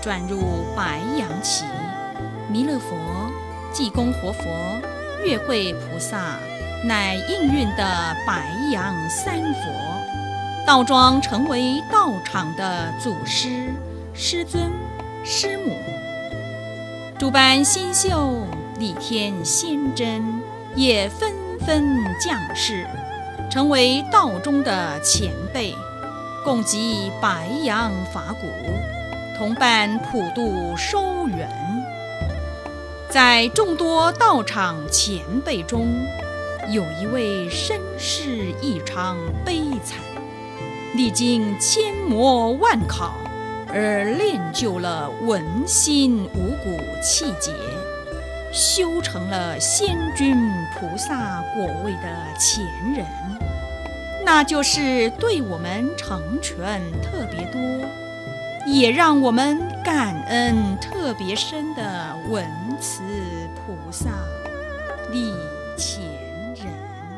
转入白羊期，弥勒佛、济公活佛、月慧菩萨乃应运的白羊三佛，道庄成为道场的祖师、师尊、师母。诸般星宿、礼天仙真也纷纷降世，成为道中的前辈，共集白羊法鼓，同伴普渡收缘。在众多道场前辈中，有一位身世异常悲惨，历经千磨万考而练就了文心五谷气节，修成了仙君菩萨果位的前人，那就是对我们成全特别多，也让我们感恩特别深的文慈菩萨礼前人。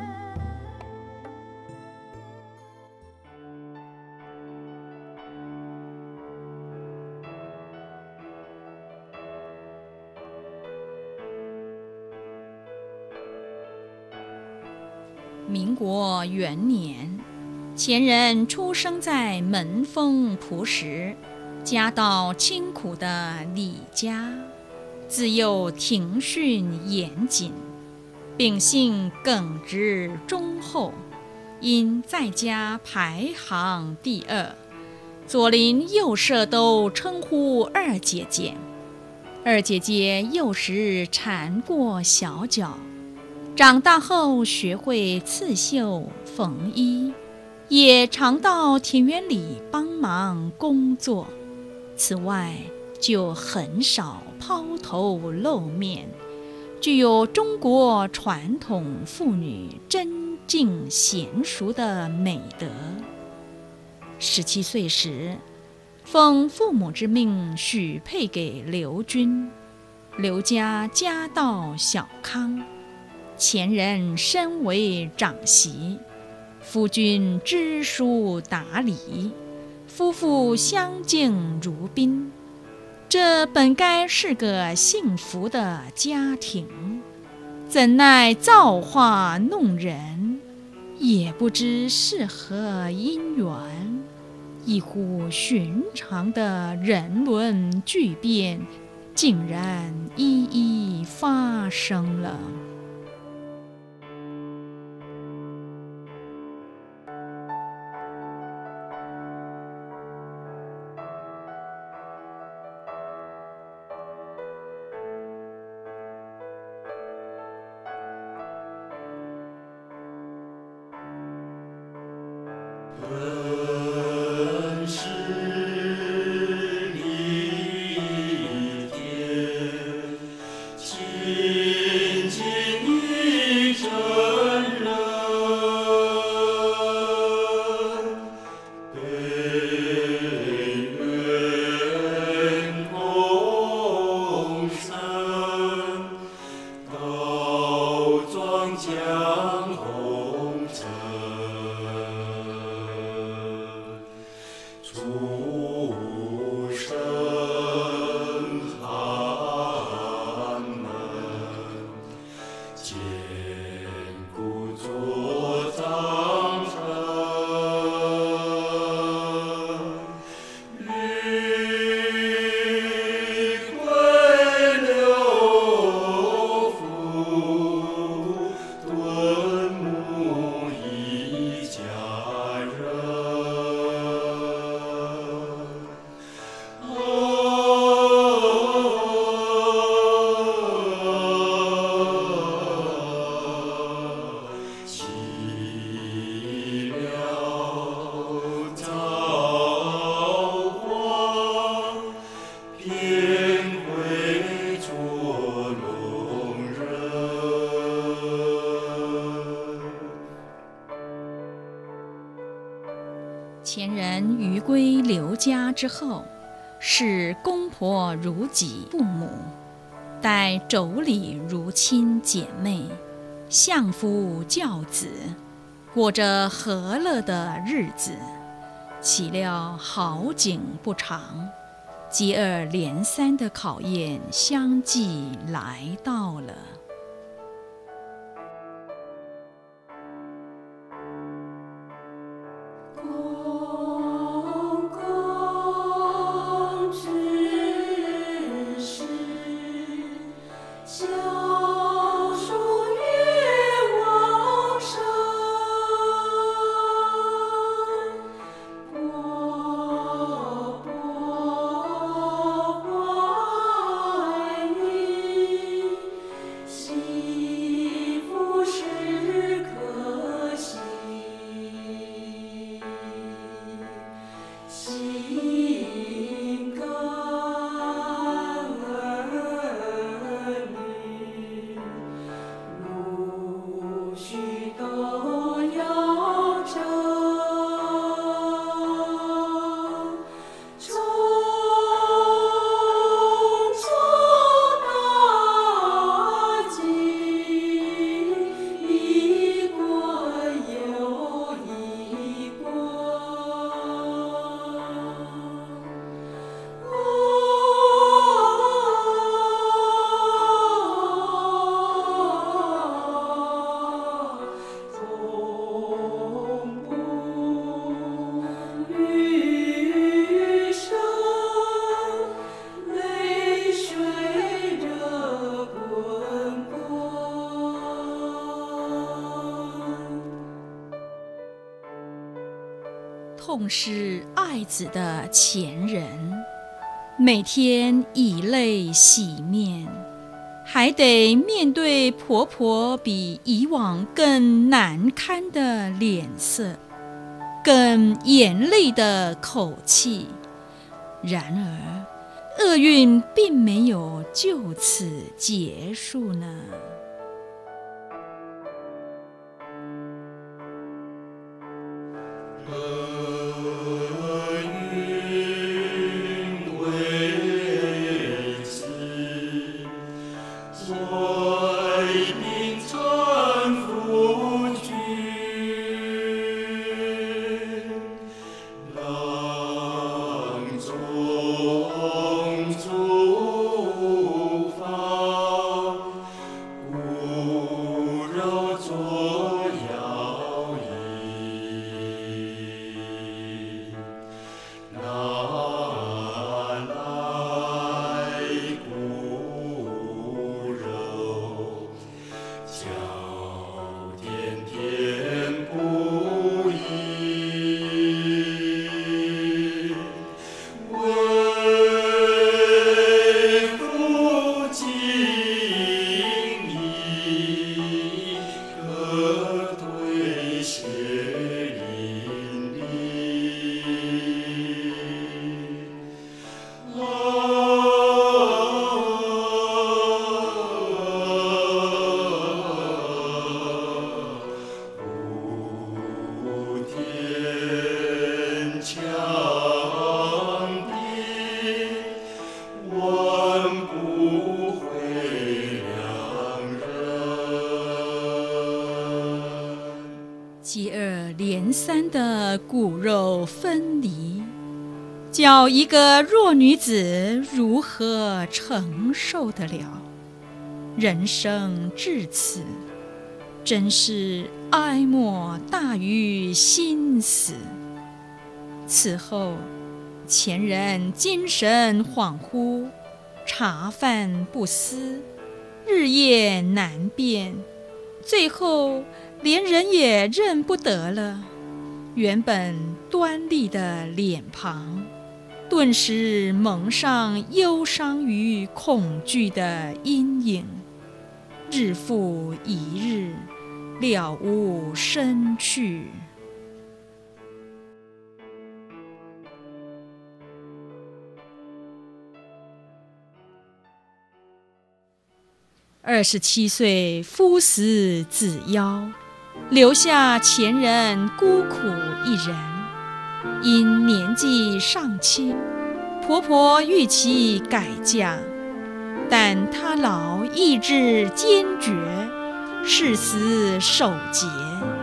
民国元年，前人出生在门风朴实、家道清苦的李家，自幼庭训严谨，秉性耿直忠厚，因在家排行第二，左邻右舍都称呼二姐姐。二姐姐幼时缠过小脚，长大后学会刺绣缝衣，也常到田园里帮忙工作。此外，就很少抛头露面，具有中国传统妇女贞静娴熟的美德。17岁时，奉父母之命许配给刘军。刘家家道小康，前人身为长媳，夫君知书达理，夫妇相敬如宾，这本该是个幸福的家庭，怎奈造化弄人，也不知是何因缘，异乎寻常的人伦巨变竟然一一发生了。 本是一天，亲近一真人，悲愿共生，道庄江红尘。出生寒门，艰苦作长成，欲归刘府，敦睦一家人。 前人余归刘家之后，视公婆如己父母，待妯娌如亲姐妹，相夫教子，过着和乐的日子。岂料好景不长， 接二连三的考验相继来到了。 公共之事，教书越往上，国怀孕，幸福时刻喜。心肝儿女，陆续都要成，重重大计，一关又一关。总不余生，泪水着滚滚。 痛失爱子的前人，每天以泪洗面，还得面对婆婆比以往更难堪的脸色，更严厉的口气。然而，厄运并没有就此结束呢。 厄运危急，怀病产妇君，郎中诸法，勿扰作妖异。拿来骨肉，叫天天不已。为父敬意，可退血淋漓。无天强地，万不会两人。 接二连三的骨肉分离，叫一个弱女子如何承受得了？人生至此，真是哀莫大于心死。此后，前人精神恍惚，茶饭不思，日夜难辨，最后连人也认不得了。原本端丽的脸庞，顿时蒙上忧伤与恐惧的阴影，日复一日，了无生趣。27岁夫死子夭，留下前人孤苦一人。因年纪尚轻，婆婆欲其改嫁，但她老意志坚决，誓死守节。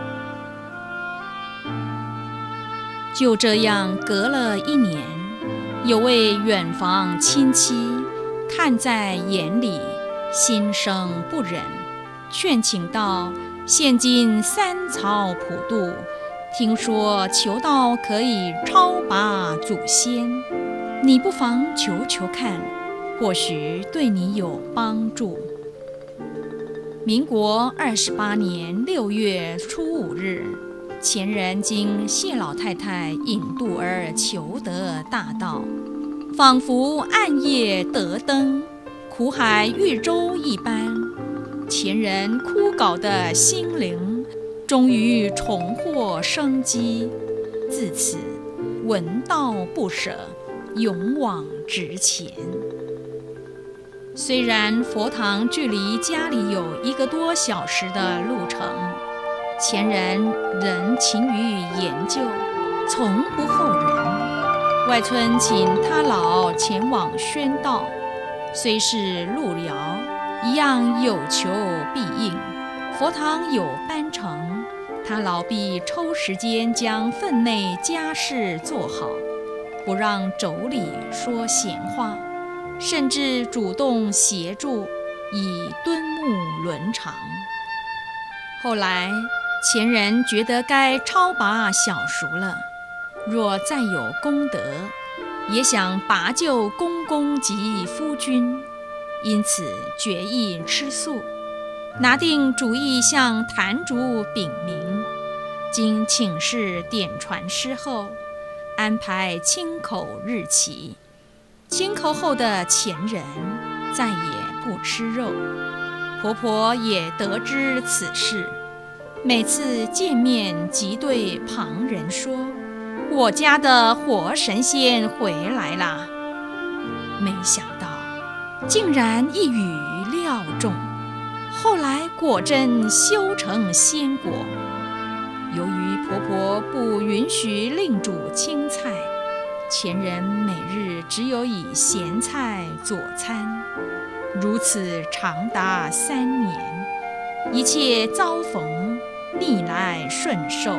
就这样隔了1年， 有位远房亲戚看在眼里，心生不忍，劝请道：现今三草普渡，听说求道可以超拔祖先，你不妨求求看，或许对你有帮助。民国28年6月初5日，前人经谢老太太引渡而求得大道，仿佛暗夜得灯，苦海渔舟一般。前人枯槁的心灵终于重获生机，自此闻道不舍，勇往直前。虽然佛堂距离家里有1个多小时的路程，前人仍勤于研究，从不后人。外村请他老前往宣道，虽是路遥，一样有求必应。佛堂有班程，他老必抽时间将分内家事做好，不让妯娌说闲话，甚至主动协助，以敦睦伦常。后来前人觉得该超拔小熟了，若再有功德，也想拔救公公及夫君，因此决意吃素，拿定主意向坛主禀明。经请示点传师后，安排清口日期。清口后的前人再也不吃肉，婆婆也得知此事，每次见面即对旁人说：我家的活神仙回来啦。没想到竟然一语料中，后来果真修成仙果。由于婆婆不允许另煮青菜，前人每日只有以咸菜佐餐，如此长达3年，一切遭逢逆来顺受。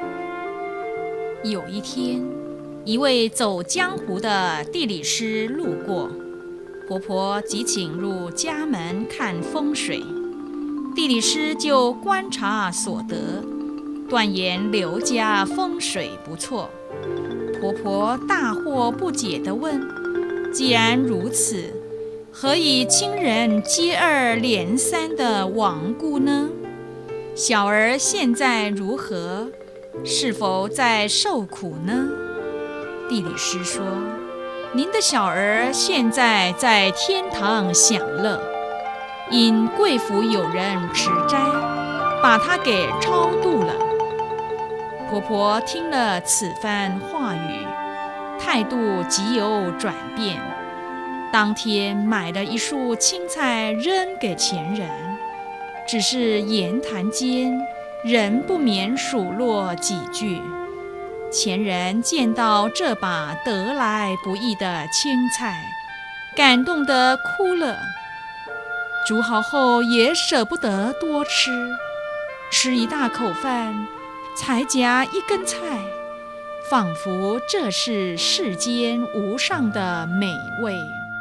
有一天，一位走江湖的地理师路过，婆婆即请入家门看风水，地理师就观察所得，断言刘家风水不错。婆婆大惑不解地问：既然如此，何以亲人接二连三地亡故呢？小儿现在如何？是否在受苦呢？地理师说：您的小儿现在在天堂享乐，因贵府有人持斋，把他给超度了。婆婆听了此番话语，态度极有转变，当天买了一束青菜扔给前人，只是言谈间仍不免数落几句。前人见到这把得来不易的青菜，感动得哭了，煮好后也舍不得多吃，吃一大口饭才夹1根菜，仿佛这是世间无上的美味。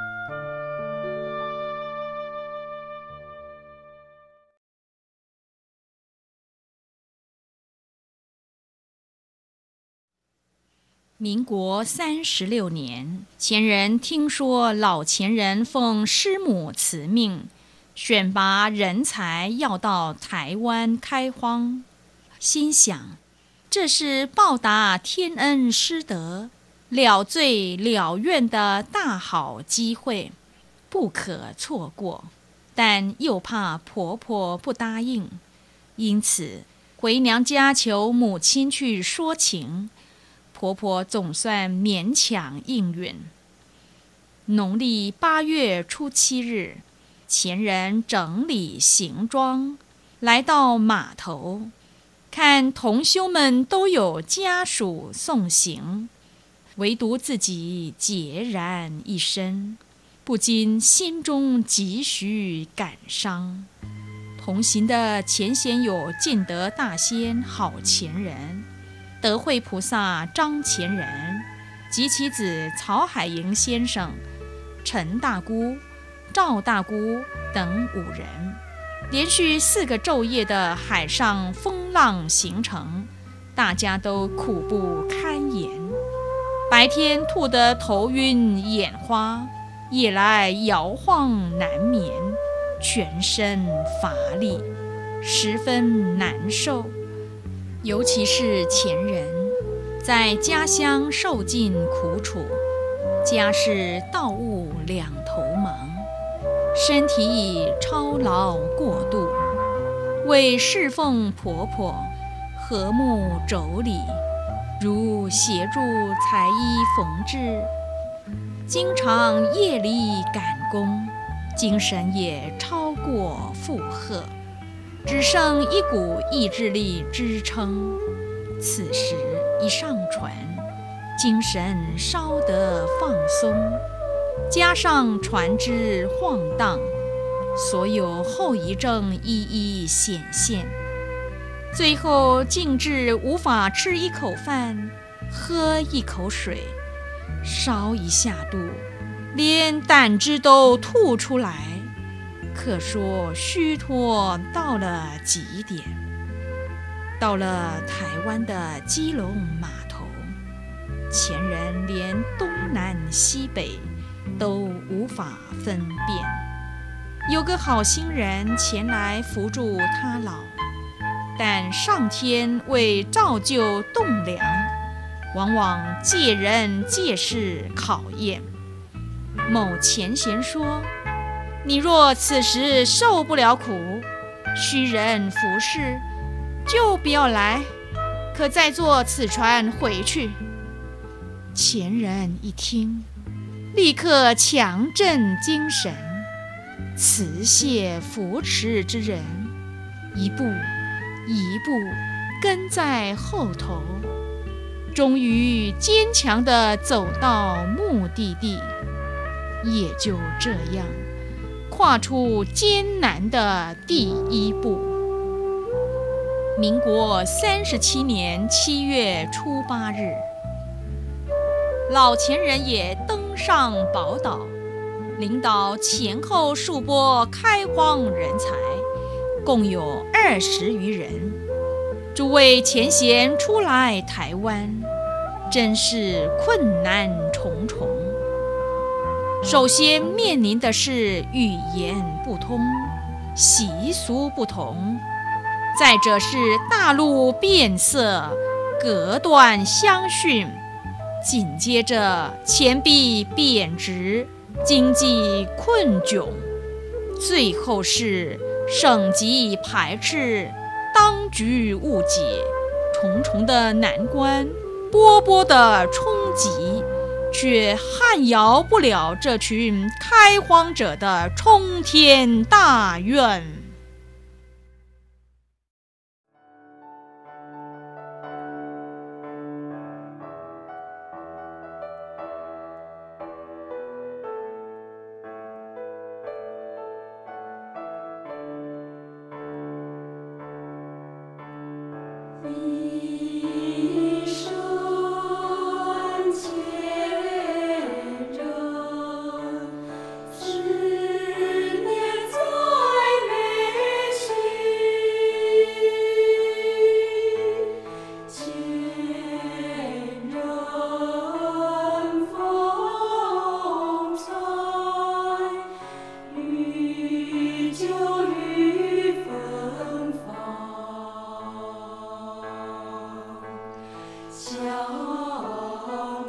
民国36年，前人听说老前人奉师母慈命，选拔人才要到台湾开荒，心想这是报答天恩师德、了罪了愿的大好机会，不可错过。但又怕婆婆不答应，因此回娘家求母亲去说情。婆婆总算勉强应允。农历8月初7日，前人整理行装，来到码头，看同修们都有家属送行，唯独自己孑然一身，不禁心中几许感伤。同行的前贤有净德大仙好前人、德慧菩萨张前人， 及其子曹海营先生、陈大姑、赵大姑等5人，连续4个昼夜的海上风浪行程，大家都苦不堪言。白天吐得头晕眼花，夜来摇晃难眠，全身乏力，十分难受。尤其是前人在家乡受尽苦楚，家事道务两头忙，身体已操劳过度，为侍奉婆婆和睦妯娌，如协助裁衣缝制，经常夜里赶工，精神也超过负荷，只剩一股意志力支撑。此时一上船，精神稍得放松，加上船只晃荡，所有后遗症一一显现，最后竟至无法吃一口饭，喝一口水，烧一下肚，连胆汁都吐出来，可说虚脱到了极点。到了台湾的基隆码头，前人连东南西北都无法分辨。有个好心人前来扶助他老，但上天为造就栋梁，往往借人借事考验。某前贤说：“你若此时受不了苦，虚人服侍，就不要来，可再坐此船回去。”前人一听，立刻强振精神，辞谢扶持之人，一步一步跟在后头，终于坚强地走到目的地，也就这样跨出艰难的第一步。民国37年7月初8日，老前人也登上宝岛，领导前后数拨开荒人才，共有20余人。诸位前贤出来台湾，真是困难重重。首先面临的是语言不通，习俗不同，再者是大陆变色，隔断相逊，紧接着钱币贬值，经济困窘，最后是省级排斥，当局误解，重重的难关，波波的冲击，却撼摇不了这群开荒者的冲天大愿。 一生前人，思念在眉心。前人风采，愈久愈芬芳。想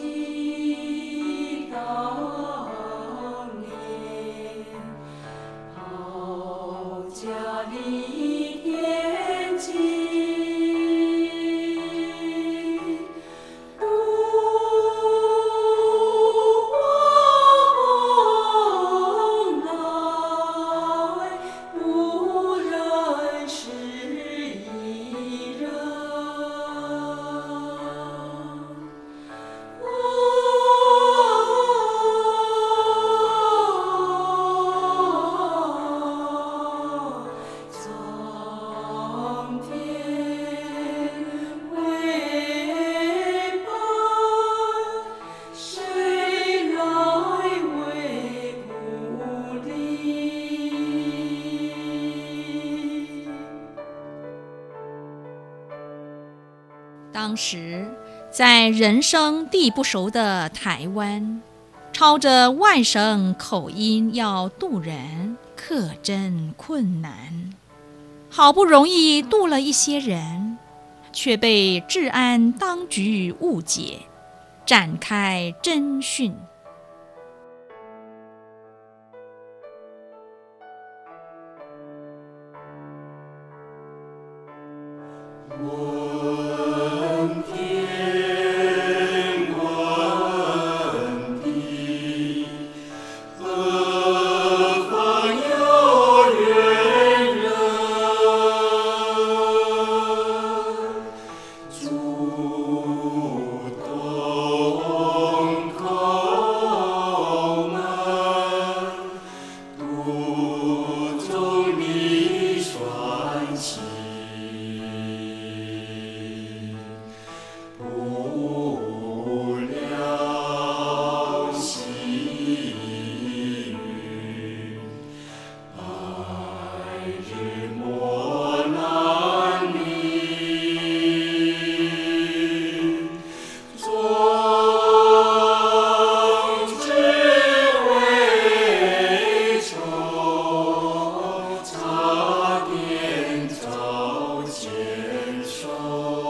起当年，抛家离天际，如花梦来，无人是一人。在当时在人生地不熟的台湾，操着外省口音要渡人，可真困难。好不容易渡了一些人，却被治安当局误解，展开侦讯。 问天问地，何方有缘人？主动叩门，途中你传奇。不了细雨，白日莫难临。终只为求，差点遭坚守。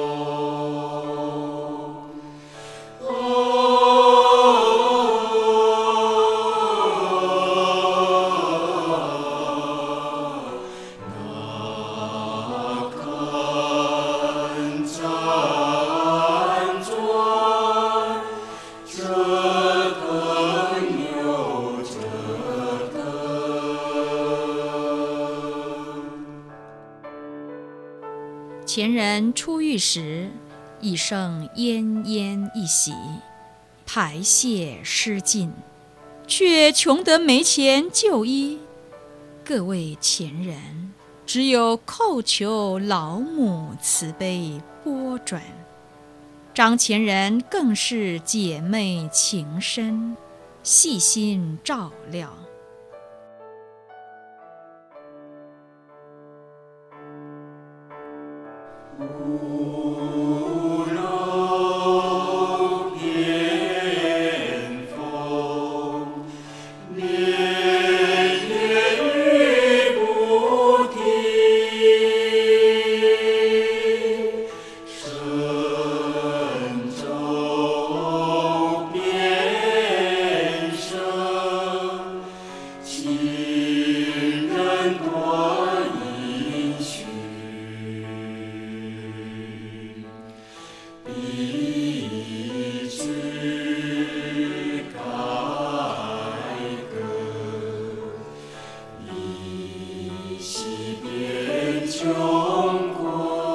前人出狱时，已剩奄奄一息，排泄失禁，却穷得没钱就医。各位前人，只有叩求老母慈悲拨转。张前人更是姐妹情深，细心照料。 屋漏偏逢，连夜雨不停。神州变声，情人多音讯。笔直改革，一夕变穷困，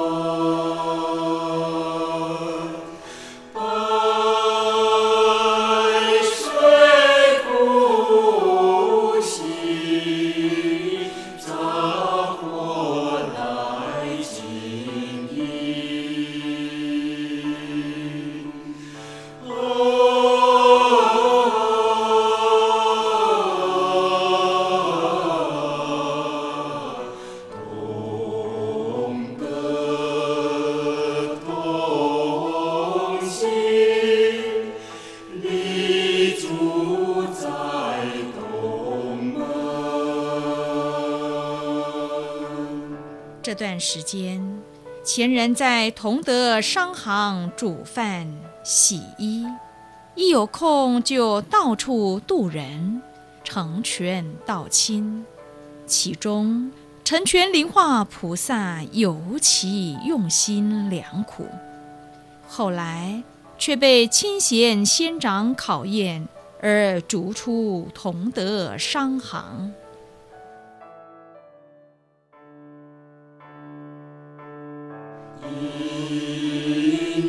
白水苦兮，杂货来经营。同德同心，立足在东门。 这段时间，前人在同德商行煮饭洗衣，一有空就到处渡人，成全道亲。其中成全灵化菩萨尤其用心良苦，后来却被亲贤仙长考验，而逐出同德商行。 因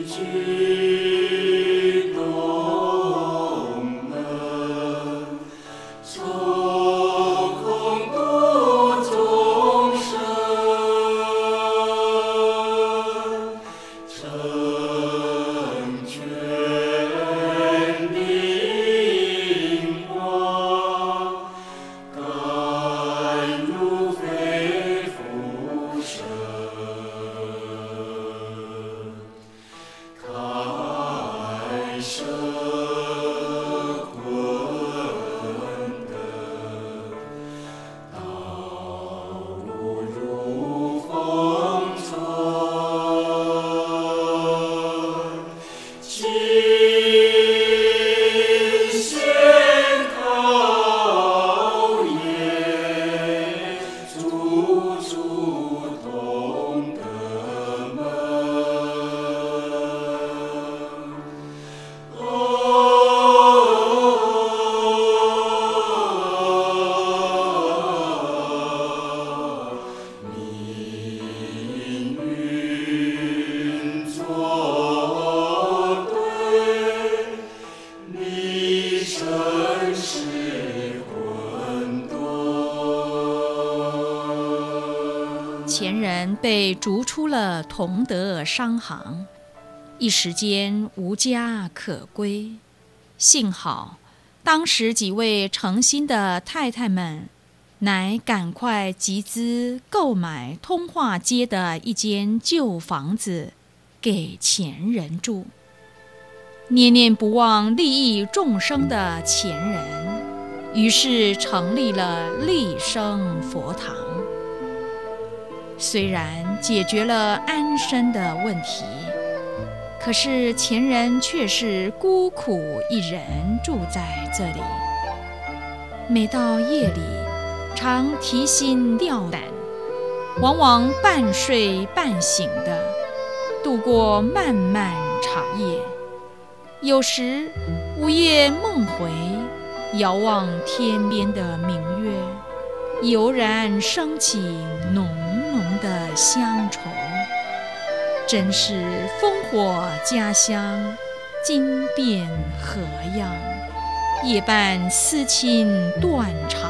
居东门，抽空度众生，成全灵光，感前人被逐出了同德商行，一时间无家可归。幸好当时几位诚心的太太们乃赶快集资购买通化街的一间旧房子给前人住。念念不忘利益众生的前人，于是成立了利生佛堂。虽然解决了安身的问题，可是前人却是孤苦一人住在这里。每到夜里，常提心吊胆，往往半睡半醒的度过漫漫长夜。有时午夜梦回，遥望天边的明月，油然升起浓浓的乡愁。真是烽火家乡，今变何样？夜半思亲断肠。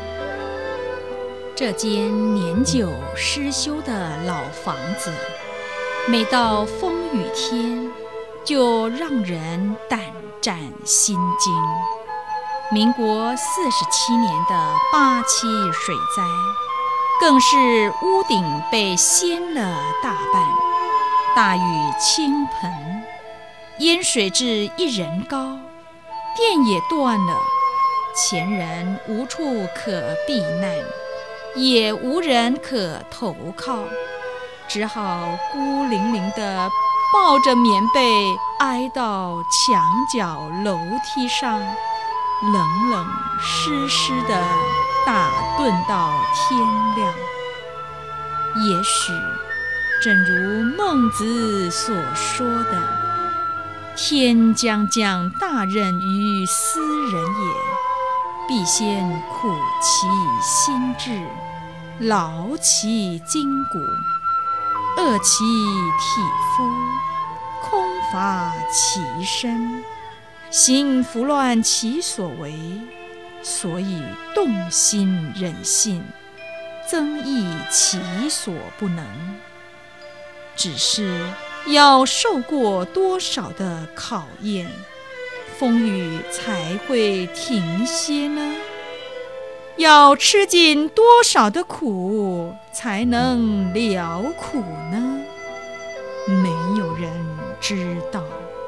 这间年久失修的老房子，每到风雨天，就让人胆战心惊。民国47年的87水灾，更是屋顶被掀了大半，大雨倾盆，淹水至1人高，电也断了，前人无处可避难，也无人可投靠，只好孤零零地抱着棉被挨到墙角楼梯上，冷冷湿湿地打盹到天亮。也许正如孟子所说的，天将降大任于斯人也，必先苦其心志，劳其筋骨，饿其体肤，空乏其身，心拂乱其所为，所以动心忍性，增益其所不能。只是要受过多少的考验，风雨才会停歇呢？要吃尽多少的苦，才能了苦呢？没有人知道。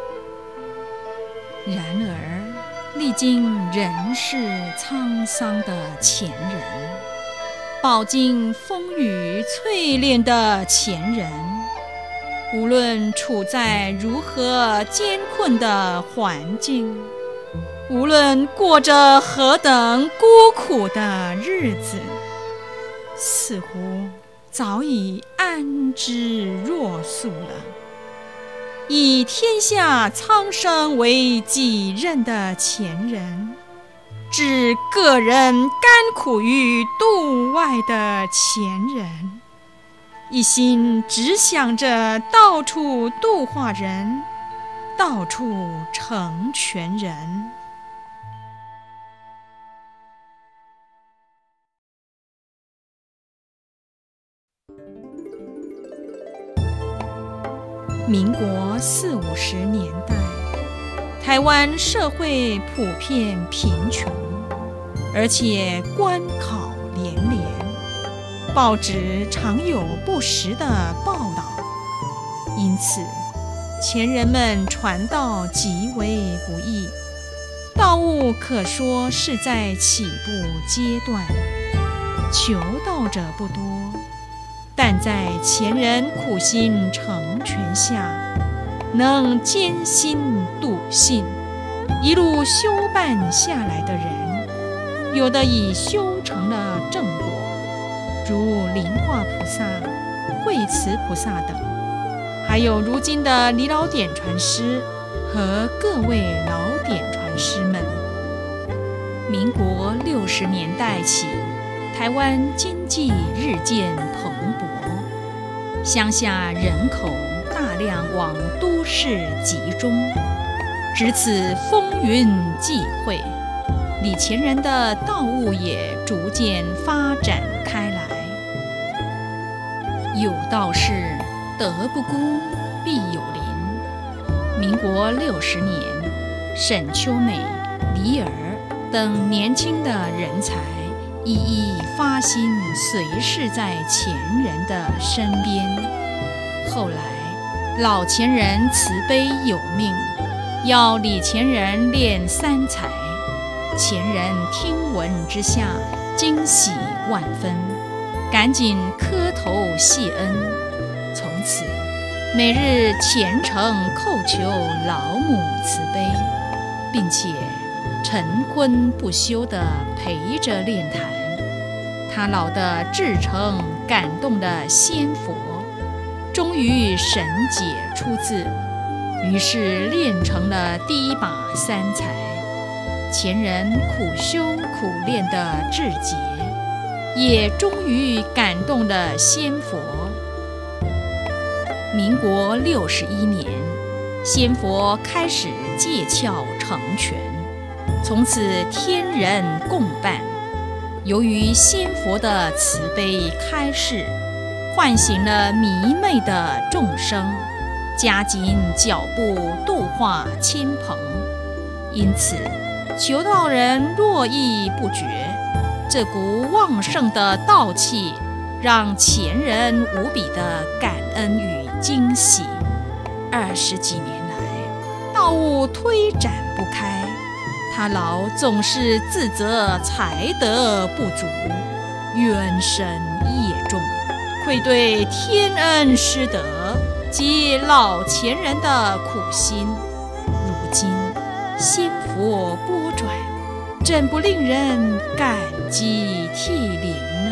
然而，历经人世沧桑的前人，饱经风雨淬炼的前人，无论处在如何艰困的环境，无论过着何等孤苦的日子，似乎早已安之若素了。以天下苍生为己任的前人，置个人甘苦于度外的前人，一心只想着到处度化人，到处成全人。民国40、50年代，台湾社会普遍贫穷，而且官考连连，报纸常有不实的报道，因此前人们传道极为不易，道务可说是在起步阶段，求道者不多，但在前人苦心成全下，能艰辛笃信，一路修办下来的人，有的已修成了正果，如灵化菩萨、慧慈菩萨等，还有如今的李老典传师和各位老典传师们。民国60年代起，台湾经济日渐蓬勃，乡下人口大量往都市集中，值此风云际会，李前人的道务也逐渐发展开来。 有道是德不孤，必有邻。民国60年，沈秋美、李尔等年轻的人才一一发心随侍在前人的身边。后来老前人慈悲有命，要李前人练三才，前人听闻之下惊喜万分，赶紧磕头谢恩。从此每日虔诚叩求老母慈悲，并且晨昏不休地陪着练弹。他老的至诚感动的仙佛，终于神解出自，于是练成了第一把三才。前人苦修苦练的志节，也终于感动了仙佛。民国61年，仙佛开始戒窍成全，从此天人共伴。由于仙佛的慈悲开示，唤醒了迷昧的众生，加紧脚步度化亲朋，因此求道人络绎不绝。这股旺盛的道气，让前人无比的感恩与惊喜。20几年来，道务推展不开，他老总是自责才德不足，冤深业重，愧对天恩师德及老前人的苦心。如今仙佛拨转，怎不令人感激涕零呢？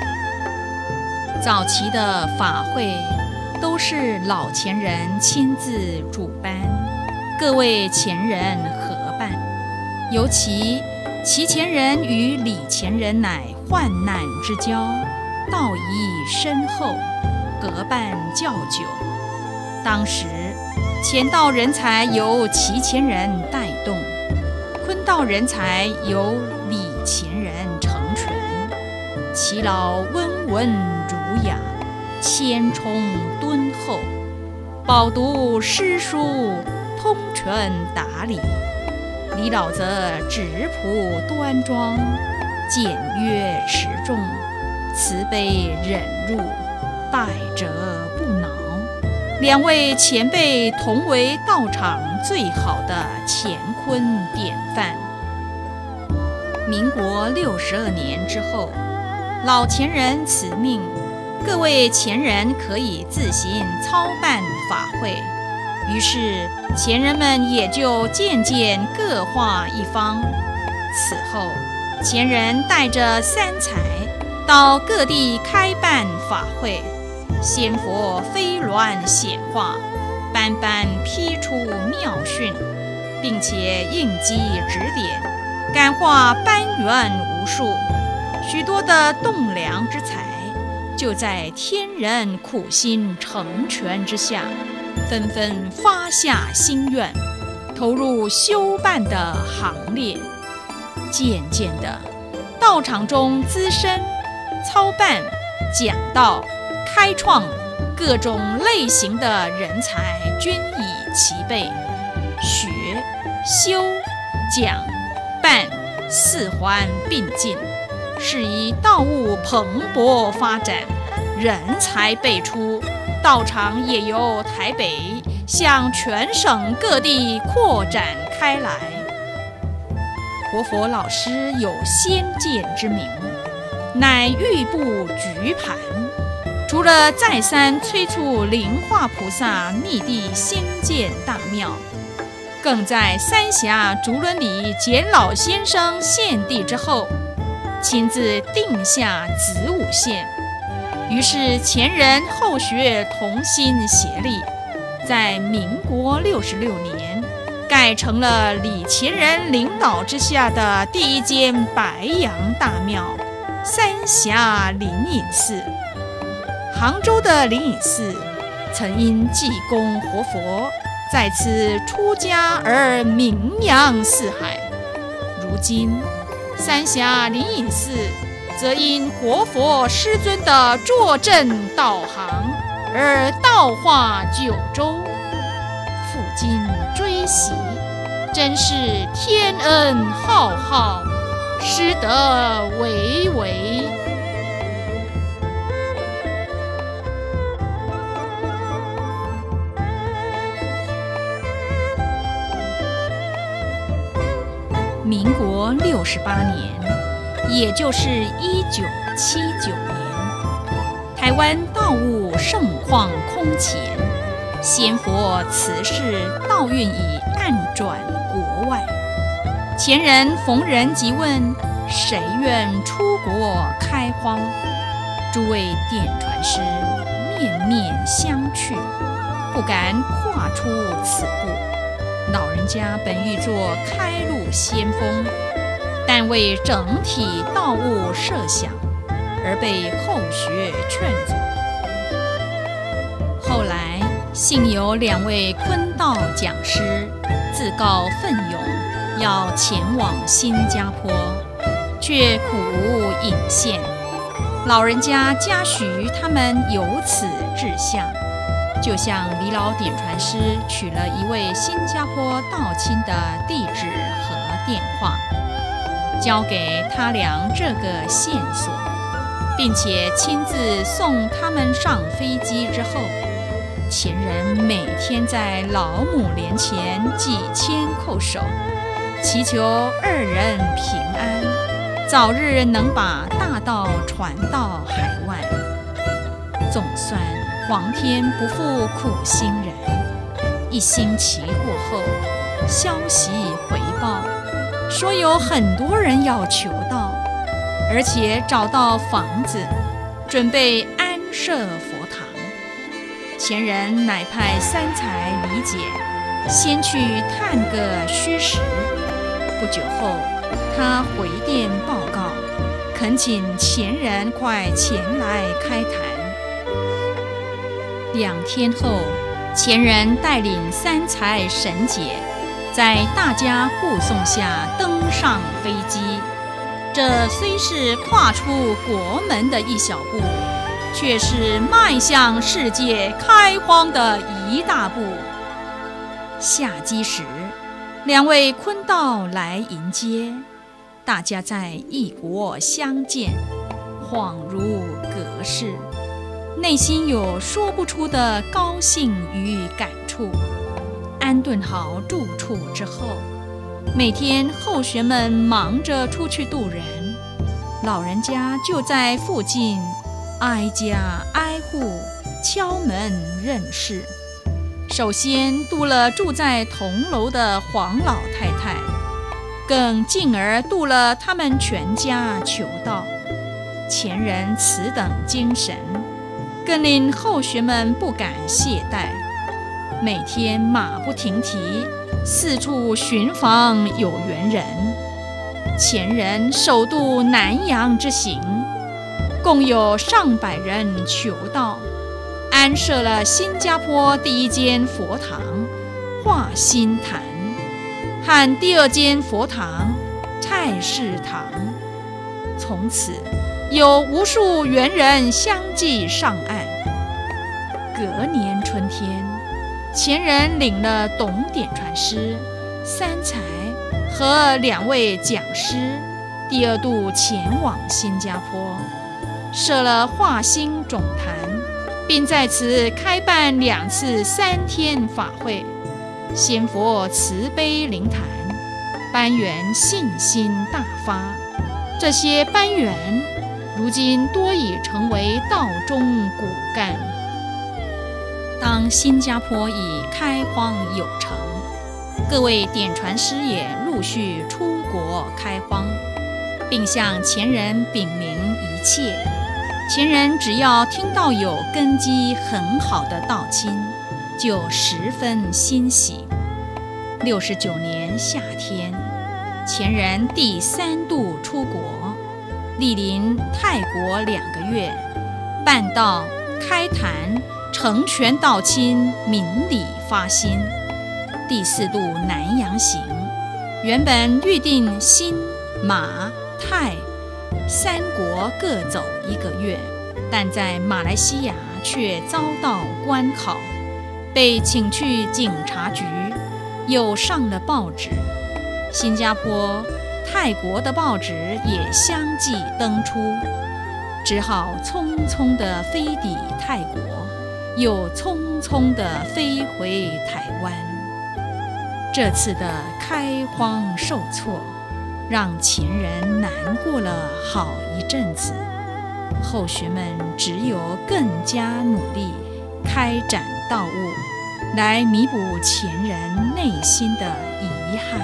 早期的法会都是老前人亲自主办，各位前人合办，尤其其前人与李前人乃患难之交，道义深厚，合办较久。当时前道人才由其前人带动，坤道人才由李前人成全，其老温文儒雅，谦冲敦厚，饱读诗书，通权达理。李老则质朴端庄，简约持重，慈悲忍辱，百折不挠。两位前辈同为道场最好的乾坤典范。民国62年之后，老前人辞命，各位前人可以自行操办法会，于是前人们也就渐渐各化一方。此后，前人带着三才到各地开办法会，仙佛飞鸾显化，斑斑批出妙训，并且应机指点，感化班员无数。许多的栋梁之才，就在天人苦心成全之下，纷纷发下心愿，投入修办的行列。渐渐的，道场中资深、操办、讲道、开创各种类型的人才均已齐备，学、修、讲、办四环并进，是以道务蓬勃发展，人才辈出，道场也由台北向全省各地扩展开来。活佛老师有先见之明，乃欲布局盘，除了再三催促灵化菩萨密地兴建大庙，更在三峡竹轮里简老先生献地之后，亲自定下子午线。于是前人后学同心协力，在民国66年改成了李前人领导之下的第一间白杨大庙——三峡灵隐寺。杭州的灵隐寺曾因济公活佛在此出家而名扬四海。如今三峡灵隐寺则因活佛师尊的坐镇导航而道化九州，复今追习，真是天恩浩浩，师德巍巍。民国68年，也就是1979年，台湾道务盛况空前，仙佛辞世，道运已暗转国外。前人逢人即问：谁愿出国开荒？诸位点传师面面相觑，不敢跨出此步。老人家本欲做开路先锋，但为整体道务设想，而被后学劝阻。后来幸有2位坤道讲师自告奋勇要前往新加坡，却苦无引线。老人家嘉许他们有此志向，就向李老点传师取了一位新加坡道亲的地址和电话，交给他俩这个线索，并且亲自送他们上飞机之后，前人每天在老母帘前几千叩首，祈求2人平安，早日能把大道传到海外。总算皇天不负苦心人，1星期过后，消息回报说有很多人要求道，而且找到房子，准备安设佛堂。前人乃派3才李解先去探个虚实。不久后，他回电报告，恳请前人快前来开坛。2天后，前人带领3才神解，在大家护送下登上飞机。这虽是跨出国门的一小步，却是迈向世界开荒的一大步。下机时，2位坤道来迎接，大家在异国相见，恍如隔世，内心有说不出的高兴与感触。安顿好住处之后，每天后学们忙着出去渡人，老人家就在附近挨家挨户敲门认识。首先渡了住在同楼的黄老太太，更进而渡了他们全家求道。前人此等精神，更令后学们不敢懈怠，每天马不停蹄，四处寻访有缘人。前人首度南洋之行，共有上百人求道，安设了新加坡第1间佛堂化心坛和第2间佛堂菜市堂。从此有无数缘人相继上岸。隔年春天，前人领了董点传师、3才和2位讲师第2度前往新加坡，设了化心总坛，并在此开办2次3天法会，仙佛慈悲灵坛，班员信心大发。这些班员如今多已成为道中骨干。当新加坡已开荒有成，各位点传师也陆续出国开荒，并向前人禀明一切。前人只要听到有根基很好的道亲，就十分欣喜。69年夏天，前人第3度出国，莅临泰国2个月，办道、开坛、成全道亲，明理发心。第4度南洋行，原本预定新、马、泰三国各走1个月，但在马来西亚却遭到关考，被请去警察局，又上了报纸。新加坡、泰国的报纸也相继登出，只好匆匆地飞抵泰国，又匆匆地飞回台湾。这次的开荒受挫，让前人难过了好一阵子。后学们只有更加努力，开展道务，来弥补前人内心的遗憾。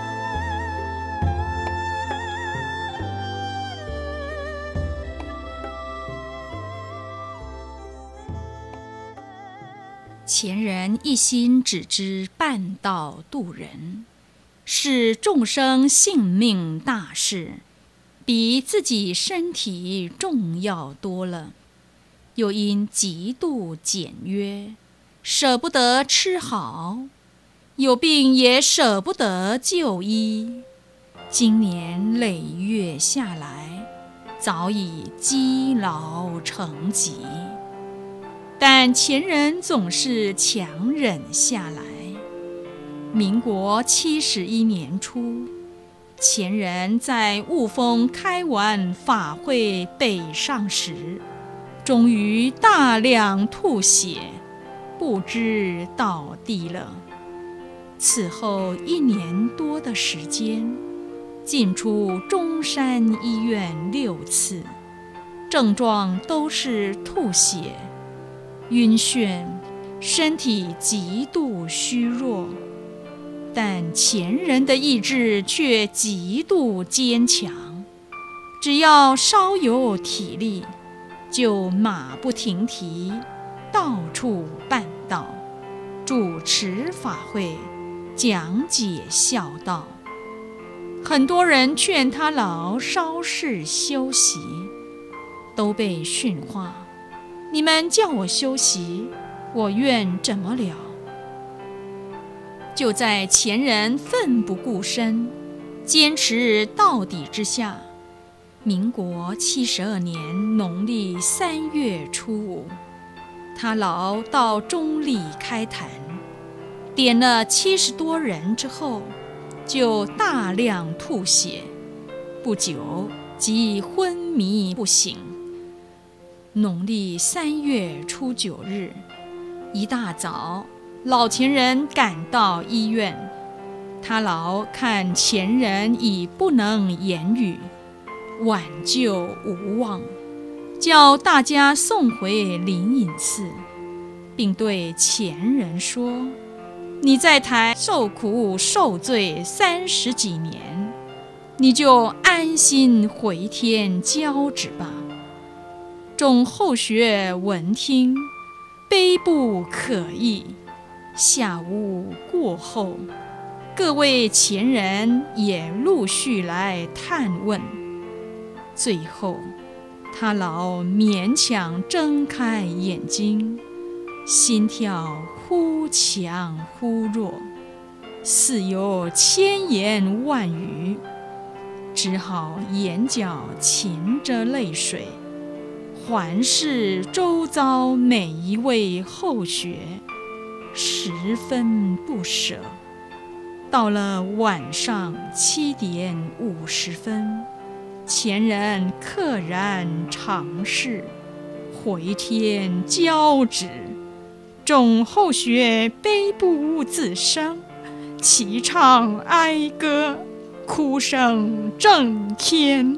前人一心只知办道度人，是众生性命大事，比自己身体重要多了。又因极度简约，舍不得吃好，有病也舍不得就医，经年累月下来，早已积劳成疾。但前人总是强忍下来。民国71年初，前人在雾峰开完法会北上时，终于大量吐血，不知倒地了。此后1年多的时间，进出中山医院6次，症状都是吐血、晕眩，身体极度虚弱，但前人的意志却极度坚强，只要稍有体力，就马不停蹄，到处办道，主持法会，讲解孝道。很多人劝他老稍事休息，都被训话：你们叫我休息，我愿怎么了？就在前人奋不顾身、坚持到底之下，民国72年农历3月初5，他老到中立开坛，点了70多人之后，就大量吐血，不久即昏迷不醒。农历3月初9日，一大早，老前人赶到医院，他老看前人已不能言语，挽救无望，叫大家送回灵隐寺，并对前人说：你在台受苦受罪30几年，你就安心回天交旨吧。众后学闻听，悲不可抑。下午过后，各位前人也陆续来探问。最后，他老勉强睁开眼睛，心跳忽强忽弱，似有千言万语，只好眼角噙着泪水，环视周遭每一位后学，十分不舍。到了晚上7点50分，前人溘然长逝，回天交旨。众后学悲不自胜，齐唱哀歌，哭声震天。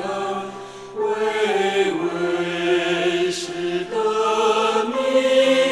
为是的名。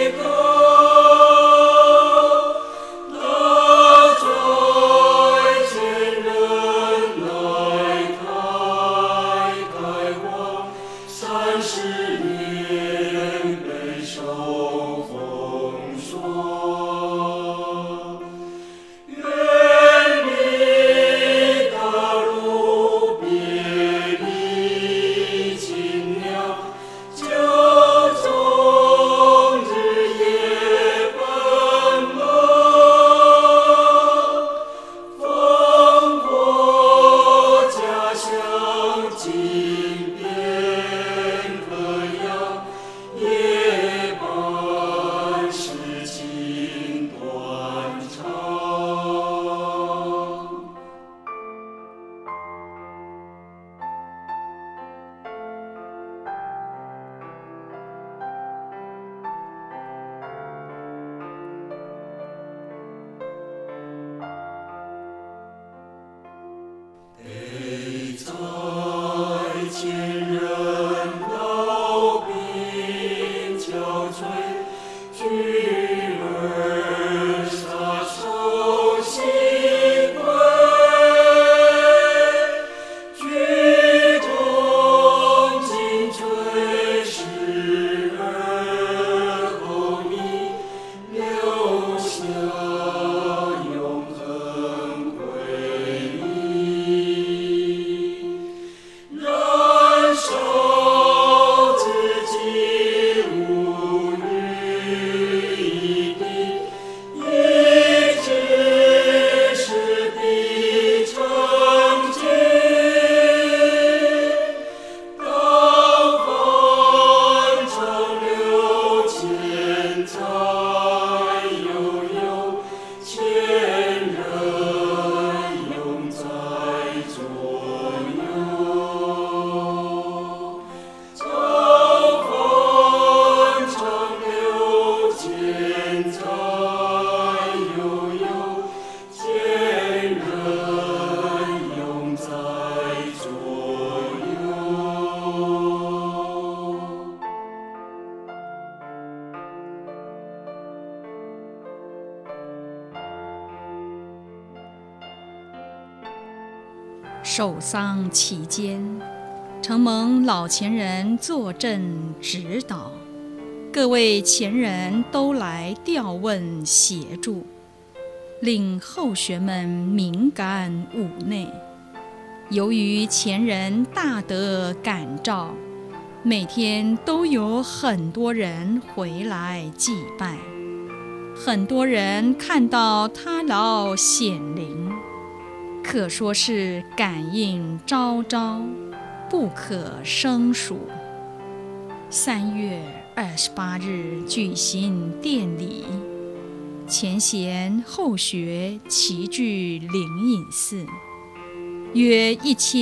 守丧期间，承蒙老前人坐镇指导，各位前人都来调问协助，令后学们敏感五内。由于前人大德感召，每天都有很多人回来祭拜，很多人看到他老显灵，可说是感应昭昭，不可胜数。3月28日举行典礼，前贤后学齐聚灵隐寺，约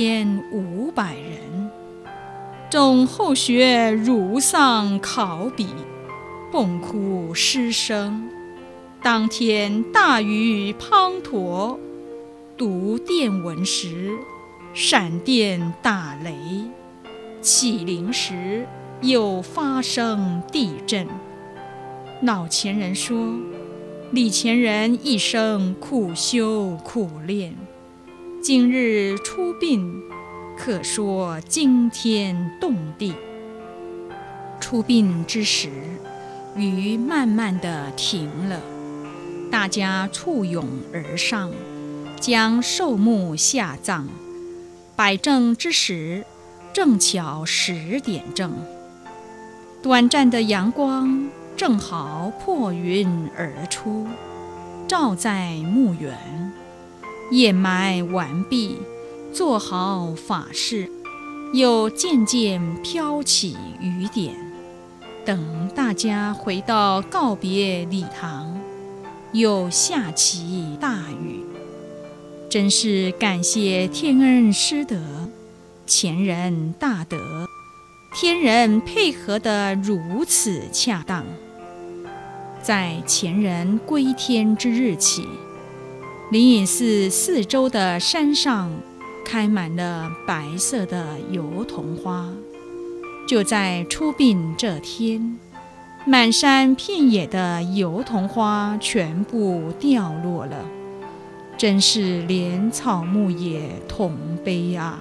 1500人。众后学如丧考妣，痛哭失声。当天大雨滂沱，读电文时，闪电打雷，起灵时又发生地震。老前人说，李前人一生苦修苦练，今日出殡，可说惊天动地。出殡之时，雨慢慢地停了，大家簇拥而上，将寿木下葬。摆正之时，正巧10点正。短暂的阳光正好破云而出，照在墓园。掩埋完毕，做好法事，又渐渐飘起雨点。等大家回到告别礼堂，又下起大雨。真是感谢天恩师德，前人大德，天人配合得如此恰当。在前人归天之日起，灵隐寺4周的山上开满了白色的油桐花。就在出殡这天，满山遍野的油桐花全部掉落了，真是连草木也同悲啊！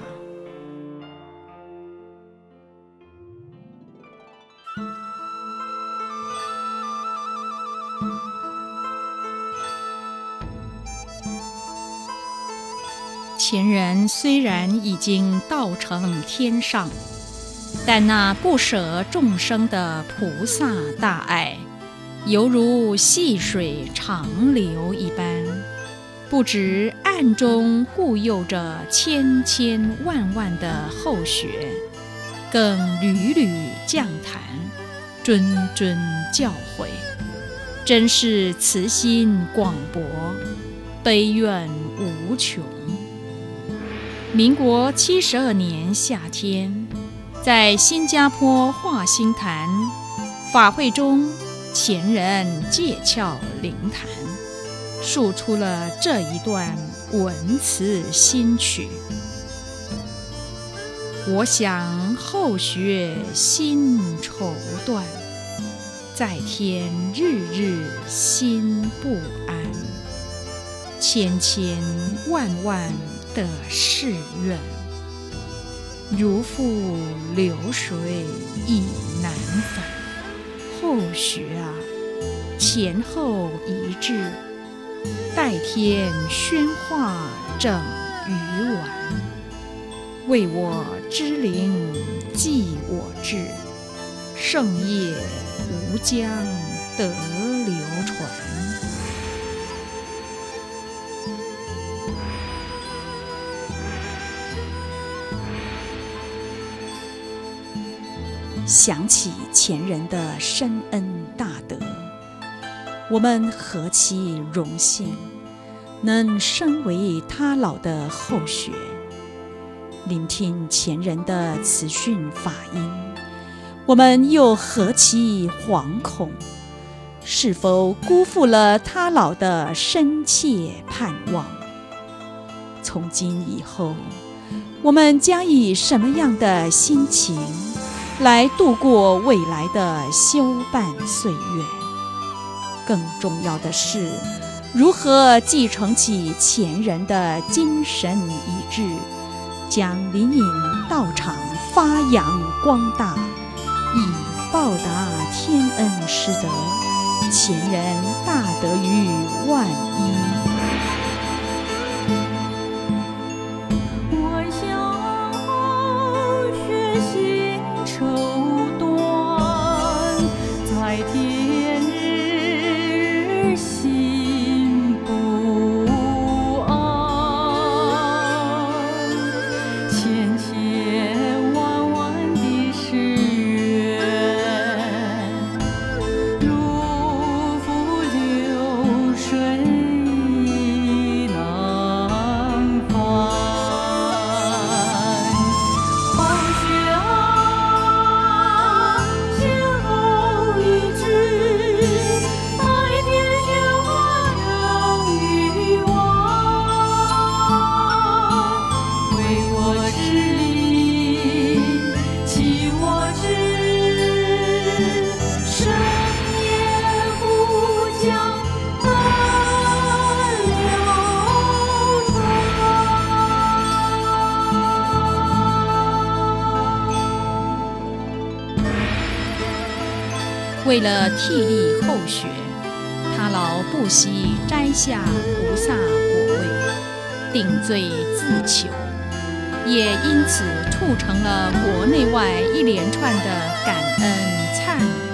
前人虽然已经道成天上，但那不舍众生的菩萨大爱，犹如细水长流一般，不止暗中护佑着千千万万的后学，更屡屡降坛，谆谆教诲，真是慈心广博，悲愿无穷。民国72年夏天，在新加坡华兴坛法会中，前人借窍灵谈，述出了这一段文词新曲。我想后学心愁断，在天日日心不安，千千万万的誓愿，如负流水已难返。后学啊，前后一致，待天宣化整鱼丸，为我之灵寄我志，圣业无疆得流传。想起前人的深恩大德，我们何其荣幸，能身为他老的后学，聆听前人的慈训法音，我们又何其惶恐，是否辜负了他老的深切盼望？从今以后，我们将以什么样的心情来度过未来的休伴岁月？更重要的是，如何继承起前人的精神遗志， 将灵隐道场发扬光大，以报答天恩师德，前人大德于万一。 我要学行绸缎，在天日心不安，千千万万的誓愿，如浮流水意难返。放下先后一句，爱天喧哗成欲望，为我之力，弃我之生也不将断了为了替力后学，他劳不惜摘下菩萨果位，顶罪自求，也因此促成了国内外一连串的感恩忏悔。